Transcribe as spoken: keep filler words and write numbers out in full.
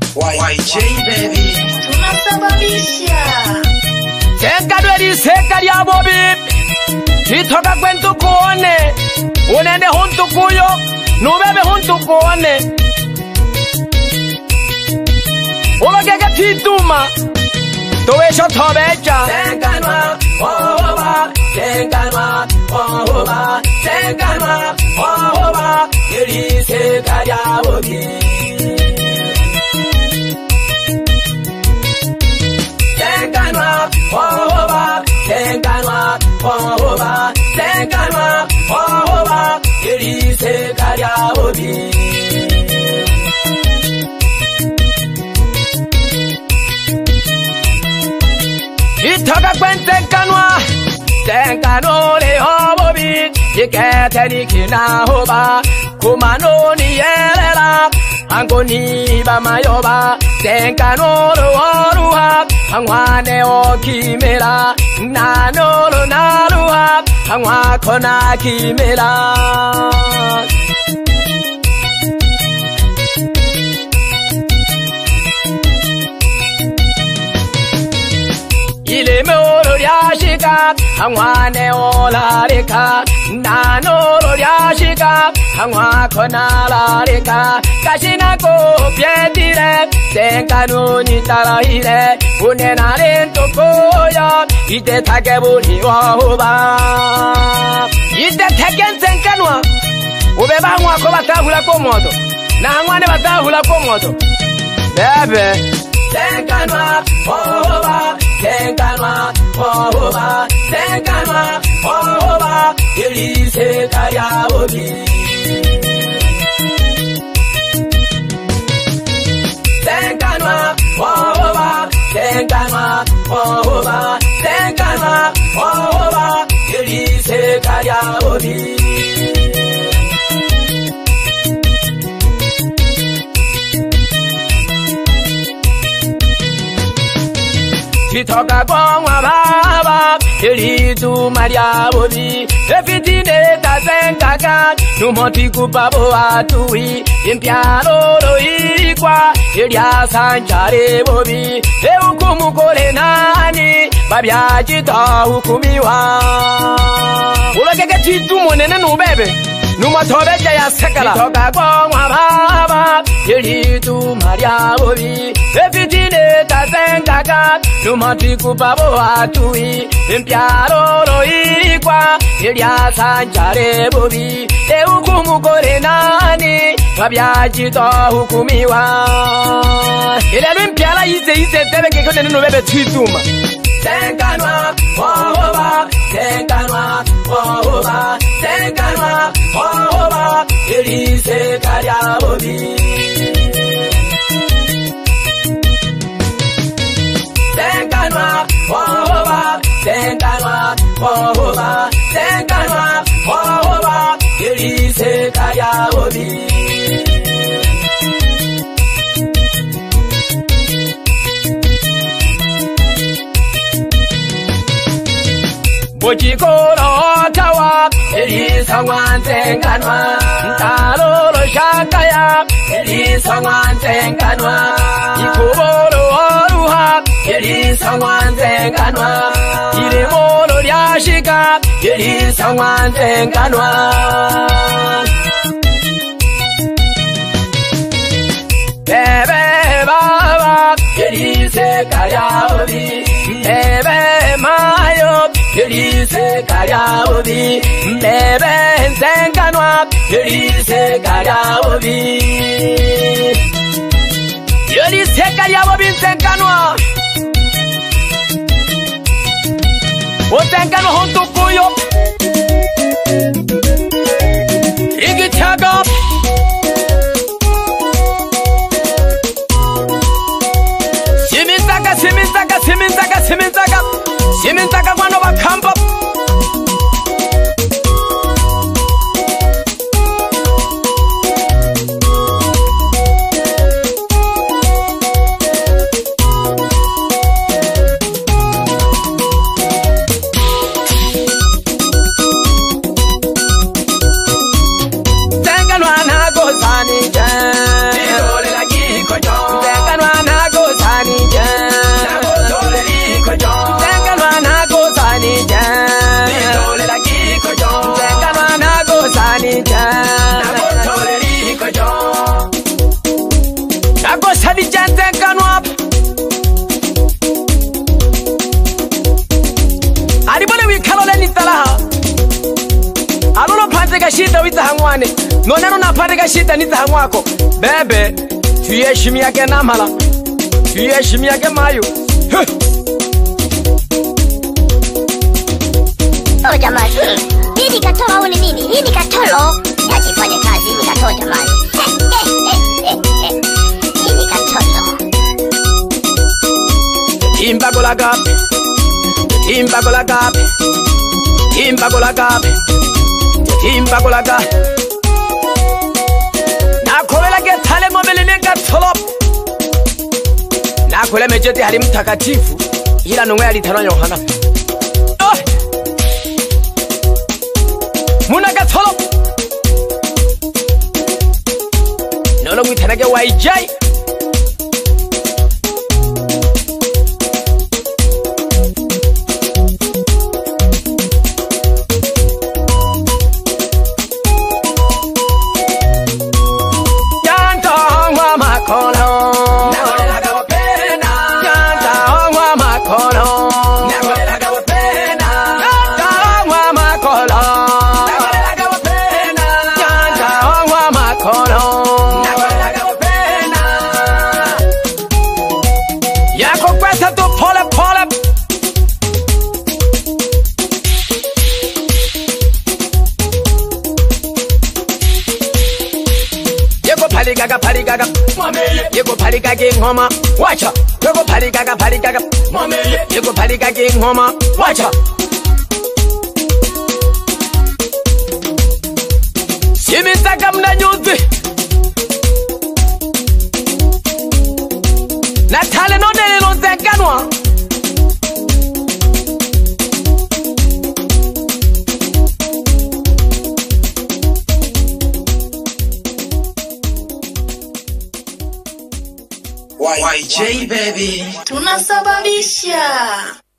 Y J baby. Tunasababisha. Tenga dweli seka ya bobi. Chitoka kwentu kuone. Unende huntu kuyo. Nubebe huntu kuone. Ulogege tituma. Tuwesho tobecha. Tenganwa, ohoba. Tenganwa, ohoba. Tenganwa, ohoba. Dweli seka ya bobi. Tenganwa, ohoba. Tenganwa, ohoba. Tenganwa, ohoba. Dweli seka ya bobi. Itoka kwente kanwa. Tenkano le hobobi. Jikete ni kina hoba. Kumano ni yelela. Ango ni ba mayoba. Tenkano lo horuha. Angwane o kimera. Nano lo naruha. Angwa kona kimera. Ile moro yashika, angwane ola reka. Nano lo yashika, angwa kona la reka. Kashina ko piedire, tenkano ni tarahire. Unena lento koya, ite takebuli wahoba. Ite teken tenkanwa, ubeba angwa ko batahula ko moto. Na angwane batahula ko moto. Bebe. Tenganwa, ohoba. Tenganwa, ohoba. Tenganwa, ohoba. Dweli seka ya bobi. Tenganwa, ohoba. Tenganwa, ohoba. Tenganwa, ohoba. Dweli seka ya bobi. Chitoka kwa baba, elitu maria bobi. Efitine tazenkaka, numoti kupabo atui. Impiano lo ikwa, elia sanchare bobi. Eukumu kole nani, babia chita hukumiwa. Ulogege chitu monene nubebe. Numatobeja ya sekala. Chitoka kwa baba, elitu maria bobi. Efitine tazenkaka, numati kupabo atui. Impiano lo ikwa, elia sanchare bobi. Eukumu kole nani, babia chita hukumiwa. Ile impiala ize ize tebe kekone nubebe chituma. Tenganwa, ohoba. Tenganwa, ohoba. Tenganwa, ohoba. Dweli seka ya bobi. Tenganwa, ohoba. Tenganwa, ohoba. Tenganwa, ohoba. Dweli seka ya bobi. Bojikoro tawa, Elisa wantenganwa. Ntalolo shakaya, Elisa wantenganwa. Ikubolo oruha, Elisa wantenganwa. Ilemolo lyashika, Elisa wantenganwa. Bebe baba, Dweli seka ya bobi. Bebe mayo, Dweli seka ya bobi. Bebe nzenganwa, Dweli seka ya bobi. Yoli seka yabo binzenganwa. Otenganwa hontu kuyo. Igi chaga. Siminzaka, siminzaka, siminzaka, siminzaka. Siminzaka kwano bakamba. Tenganwa na gozani je. Idole la giko jo. Tenganwa none unapata shida ni za mwako bebe tuyeshimiage namala tuyeshimiage mayo. Oh jamani, hii ni katolo au ni nini? Hii ni katolo. Yajifanye kazi, hii ni katolo jamani. Hii ni katolo. Timba gola gap, timba gola gap, timba gola gap, timba gola gap. Nakolela ke thale mobile ni katolo. Nakolela mejeti hali mtakatifu ila nungwe alitana Yohana. Muna katolo nolo mwitanage wa ijai Yanta hongwa makono Nakolelaga wapena Yanta hongwa makono Nakolelaga wapena Yanta hongwa makono Yako kwesa tu pole pole Yeko paligaga paligaga Yeko paligaga ngoma Wacha Yeko paligaga paligaga Yeko paligaga ngoma Wacha Simitaka mna nyuzi Natale none lilo zekanwa Y J baby. Tunasababisha.